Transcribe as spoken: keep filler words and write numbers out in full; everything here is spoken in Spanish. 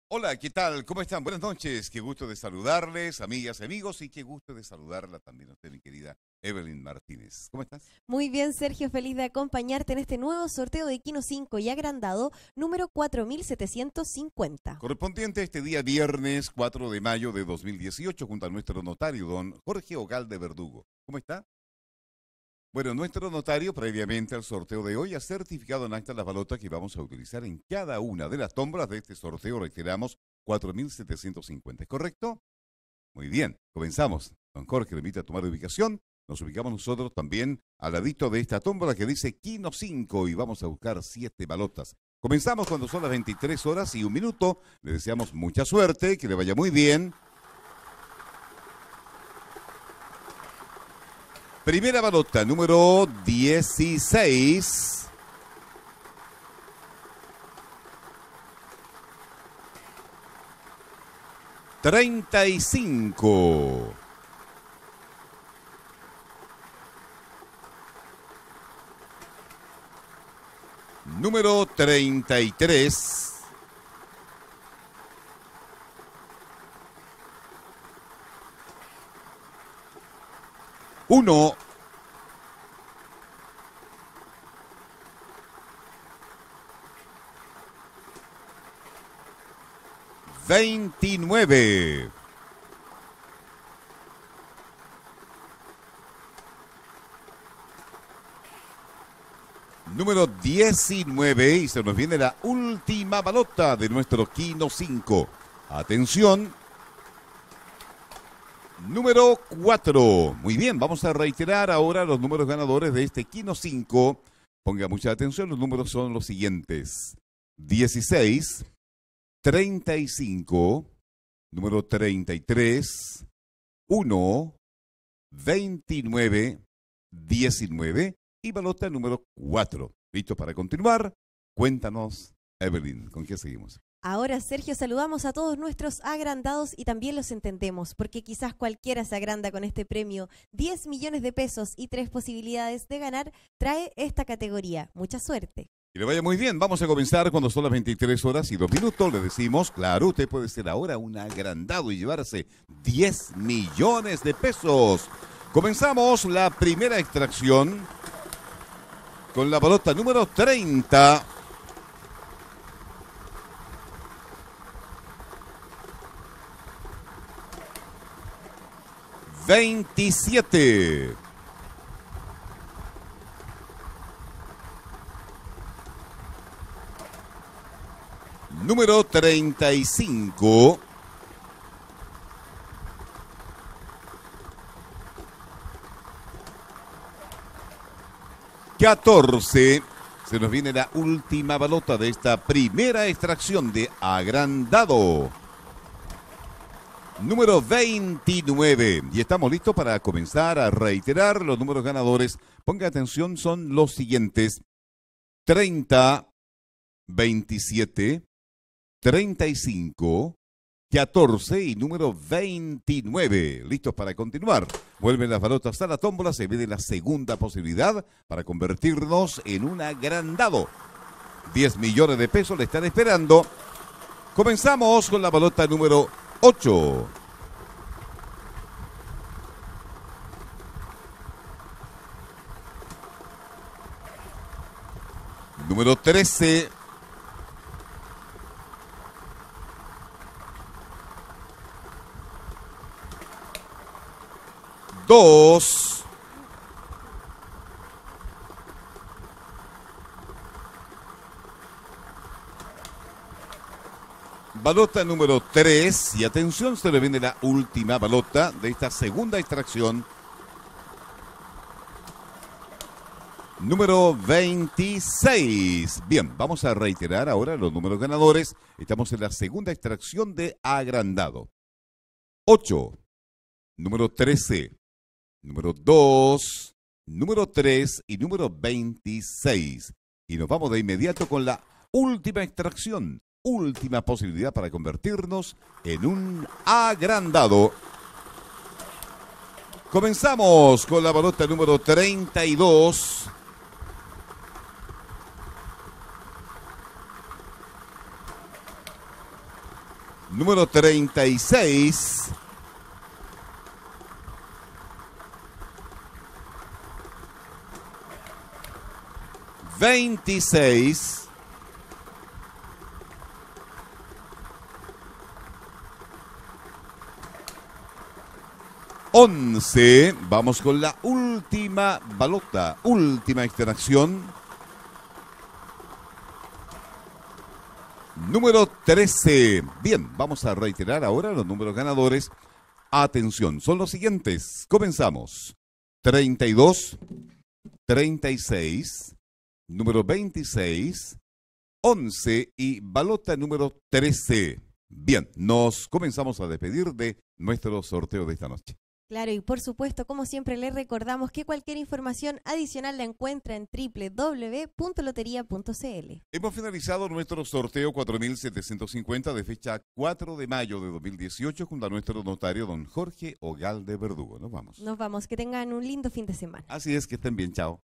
Hola, ¿qué tal? ¿Cómo están? Buenas noches. Qué gusto de saludarles, amigas y amigos, y qué gusto de saludarla también a usted, mi querida Evelyn Martínez. ¿Cómo estás? Muy bien, Sergio, feliz de acompañarte en este nuevo sorteo de Kino cinco y agrandado número cuatro mil setecientos cincuenta. Correspondiente a este día viernes cuatro de mayo de dos mil dieciocho, junto a nuestro notario, don Jorge Ogalde Verdugo. ¿Cómo está? Bueno, nuestro notario, previamente al sorteo de hoy, ha certificado en acta las balotas que vamos a utilizar en cada una de las tómbolas de este sorteo, reiteramos, cuatro mil setecientos cincuenta. ¿Es correcto? Muy bien, comenzamos. Don Jorge le invita a tomar ubicación. Nos ubicamos nosotros también al ladito de esta tómbola que dice Kino cinco y vamos a buscar siete balotas. Comenzamos cuando son las veintitrés horas y un minuto. Le deseamos mucha suerte, que le vaya muy bien. Primera balota, número dieciséis. treinta y cinco. Número treinta y tres. Uno. Veintinueve. Número diecinueve, y se nos viene la última balota de nuestro Kino cinco. Atención. Número cuatro. Muy bien, vamos a reiterar ahora los números ganadores de este Kino cinco. Ponga mucha atención, los números son los siguientes. dieciséis, treinta y cinco, número treinta y tres, uno, veintinueve, diecinueve y balota número cuatro. ¿Listo para continuar? Cuéntanos, Evelyn, ¿con qué seguimos? Ahora, Sergio, saludamos a todos nuestros agrandados y también los entendemos, porque quizás cualquiera se agranda con este premio. diez millones de pesos y tres posibilidades de ganar trae esta categoría. Mucha suerte. Que le vaya muy bien. Vamos a comenzar cuando son las veintitrés horas y dos minutos. Le decimos, claro, usted puede ser ahora un agrandado y llevarse diez millones de pesos. Comenzamos la primera extracción con la balota número treinta. veintisiete. Número treinta y cinco. catorce. Se nos viene la última balota de esta primera extracción de agrandado. Número veintinueve. Y estamos listos para comenzar a reiterar los números ganadores. Ponga atención, son los siguientes. treinta, veintisiete, treinta y cinco, catorce y número veintinueve. Listos para continuar. Vuelven las balotas a la tómbola. Se viene la segunda posibilidad para convertirnos en un agrandado. diez millones de pesos le están esperando. Comenzamos con la balota número ocho. Número trece. Dos. Balota número tres. Y atención, se le viene la última balota de esta segunda extracción. Número veintiséis. Bien, vamos a reiterar ahora los números ganadores. Estamos en la segunda extracción de agrandado. ocho. Número trece. Número dos. Número tres y número veintiséis. Y nos vamos de inmediato con la última extracción. Última posibilidad para convertirnos en un agrandado. Comenzamos con la balota número treinta y dos. Número treinta y seis. veintiséis. once. Vamos con la última balota, última extracción. Número trece. Bien, vamos a reiterar ahora los números ganadores. Atención, son los siguientes. Comenzamos. treinta y dos, treinta y seis, número veintiséis, once y balota número trece. Bien, nos comenzamos a despedir de nuestro sorteo de esta noche. Claro, y por supuesto, como siempre, les recordamos que cualquier información adicional la encuentra en doble u doble u doble u punto lotería punto c l. Hemos finalizado nuestro sorteo cuatro mil setecientos cincuenta de fecha cuatro de mayo de dos mil dieciocho junto a nuestro notario don Jorge Ogalde Verdugo. Nos vamos. Nos vamos, que tengan un lindo fin de semana. Así es, que estén bien, chao.